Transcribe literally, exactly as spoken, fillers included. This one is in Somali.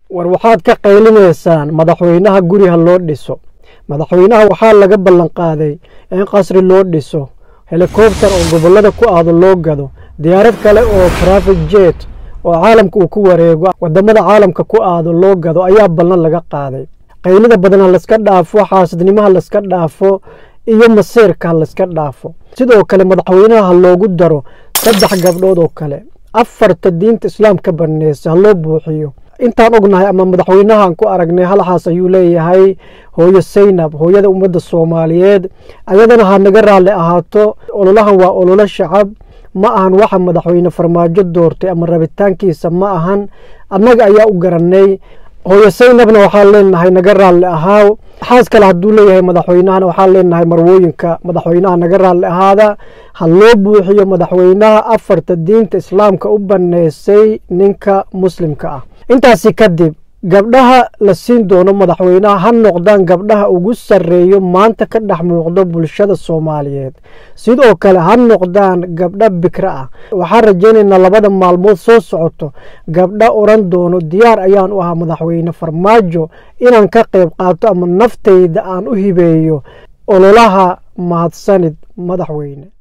war waxaad ka qaylineysaan madaxweynaha guriga loo dhiso. madaxweynaha waxaa laga ballan qaaday in qasri loo dhiso, helicopter oo gobolada ku aado loo gado, diyaarad kale oo private jet oo caalamka uu ku wareego wadamada caalamka ku aado loo gado ayaa ballan laga qaaday. qaylida badan la iska dhaafo, xaasidnimaha la iska dhaafo iyo masiirka la iska dhaafo. sidoo kale madaxweynaha loogu daro saddex gabdhood oo kale, afarta diinta islaamka baneysa loo buuxiyo. intaan ognahay ama madaxweynahan ku aragnay halaxaas ayuu leeyahay hooyo Saynab, hooyada ummadda Soomaaliyeed. ayadana ha naga raali ahaato, ololahan waa ololo shacab, ma ahan waxa madaxweyne Farmaajo doortay ama rabitaankiisa ma ahan. annaga ayaa u garanay. hooyo Saynabna waxaa leenahay naga raali ahaaw. xaas kale hadduu leeyahay madaxweynahana waxaa leenahay marwooyinka madaxweynaha naga raali ahaada. ha loo buuxiyo madaxweynaha afarta diinta islaamka u baneysay ninka muslimka ah. intaasi kadib gabdhaha la siin doono madaxweynaha ha noqdaan gabdhaha ugu sarreeyo maanta ka dhex muuqdo bulshada Soomaaliyeed. sidoo kale ha noqdaan gabdha bikra ah. waxaan rajaynaynaa labada maalmood soo socoto gabdha oran doono diyaar ayaan u ahaa madaxweyne Farmaajo inaan ka qayb qaato ama naftayda aan u hibeeyo ololaha mahadsanid madaxweyne.